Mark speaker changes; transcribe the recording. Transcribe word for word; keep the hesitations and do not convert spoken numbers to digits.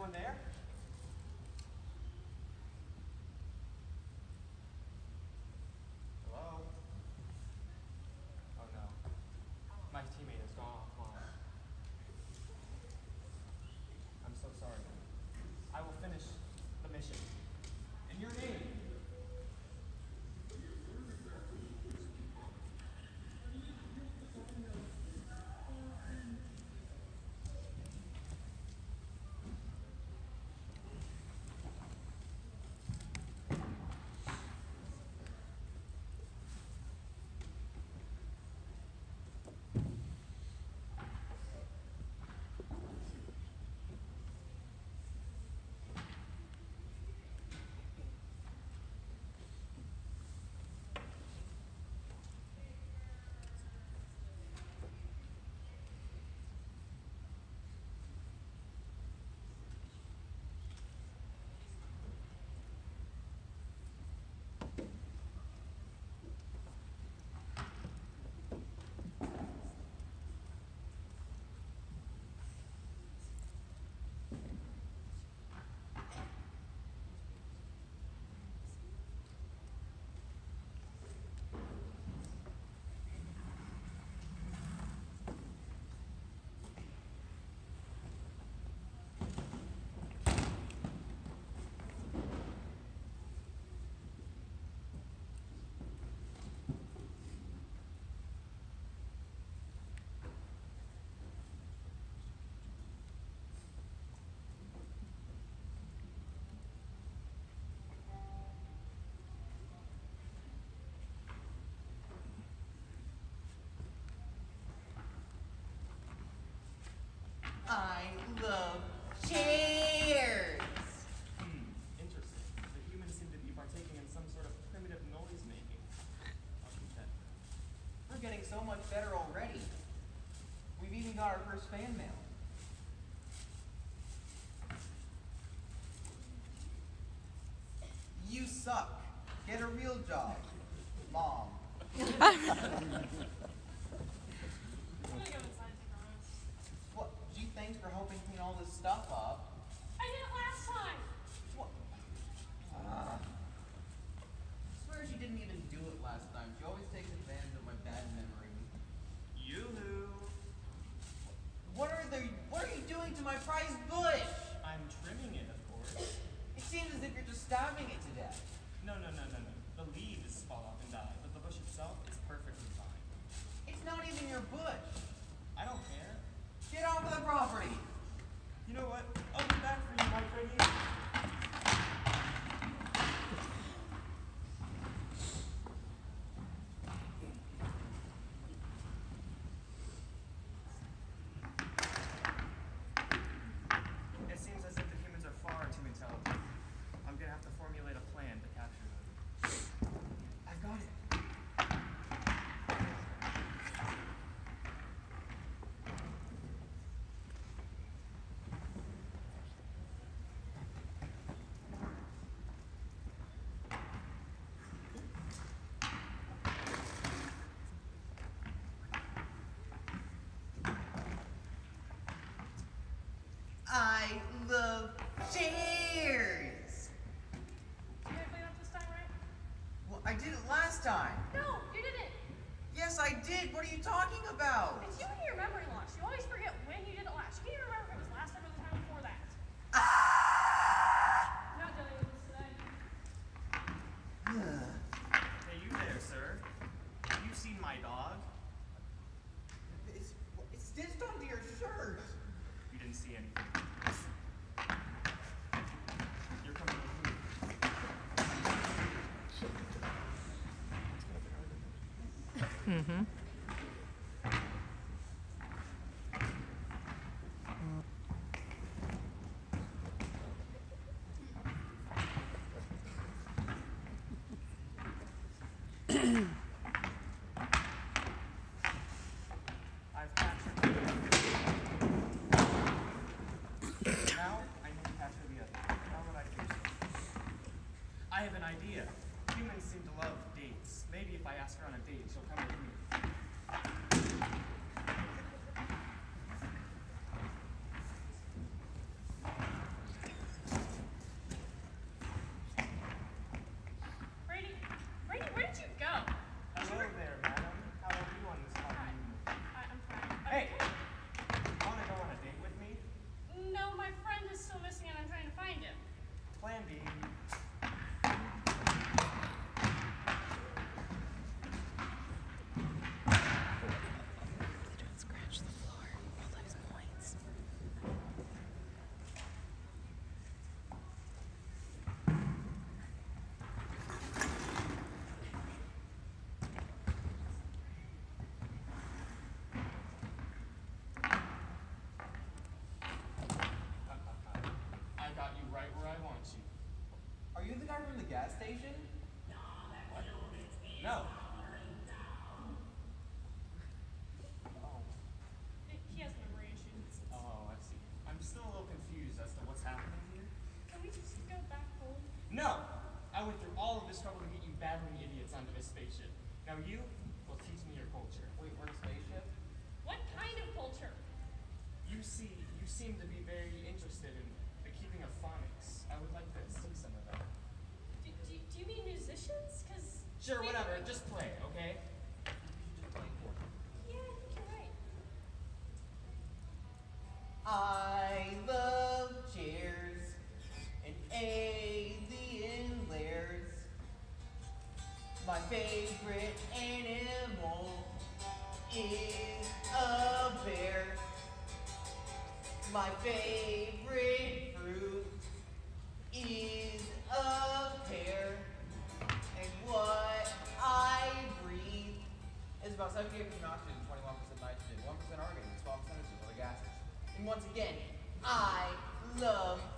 Speaker 1: Anyone there? Hello? Oh no. My teammate has gone offline. I'm so sorry. I will finish the mission. And your name?
Speaker 2: I love chairs!
Speaker 1: Hmm, interesting. The humans seem to be partaking in some sort of primitive noise making. I'll keep that.
Speaker 2: We're getting so much better already. We've even got our first fan mail. You suck. Get a real job. Mom. What? Gee, thanks for helping clean all this stuff up.
Speaker 3: I did it last time.
Speaker 2: What? Uh, I swear she didn't even do it last time. She always takes advantage of my bad memory.
Speaker 1: Yoo-hoo!
Speaker 2: What are the? What are you doing to my prized bush?
Speaker 1: I'm trimming it, of course.
Speaker 2: It seems as if you're just stabbing it to death.
Speaker 1: No, no, no, no, no. The leaves fall off and die, but the bush itself is perfectly fine.
Speaker 2: It's not even your bush.
Speaker 1: I don't care.
Speaker 2: Get off of the property.
Speaker 1: You know what? I'll be back for you, my pretty. It seems as if the humans are far too intelligent. I'm gonna have to formulate a plan to capture them.
Speaker 2: I've got it. I love chairs.
Speaker 3: You gonna clean up this time, right?
Speaker 2: Well, I did it last time.
Speaker 3: No, you didn't.
Speaker 2: Yes, I did. What are you talking about?
Speaker 3: It's you and your memory loss. You always forget when you did it last. You can't even remember if it was last time or the time before that.
Speaker 2: Ah!
Speaker 3: I'm not dealing with this today.
Speaker 1: Hey, you there, sir. Have you seen my dog?
Speaker 2: It's, it's stitched onto your shirt.
Speaker 1: You didn't see anything. You're coming with me.
Speaker 4: Mm-hmm.
Speaker 1: I've captured the other. Now I need to capture the other. How would I do so? I have an idea. Humans seem to love dates. Maybe if I ask her on a date, she'll come with me. sound of a spaceship. Now you will teach me your culture.
Speaker 2: Wait, we're in a spaceship?
Speaker 3: What kind of culture?
Speaker 1: You see, you seem to be very interested in the keeping of phonics. I would like to see some of that.
Speaker 3: Do, do, do you mean musicians? Because
Speaker 1: Sure, whatever. Just play, okay?
Speaker 2: You should just play for me.
Speaker 3: yeah, I think you're right.
Speaker 2: I love chairs and alien lairs. My favorite animal is a bear. My favorite fruit is a pear. And what I breathe is about seventy-eight percent oxygen, twenty-one percent nitrogen, one percent argon, twelve percent of other gases. And once again, I love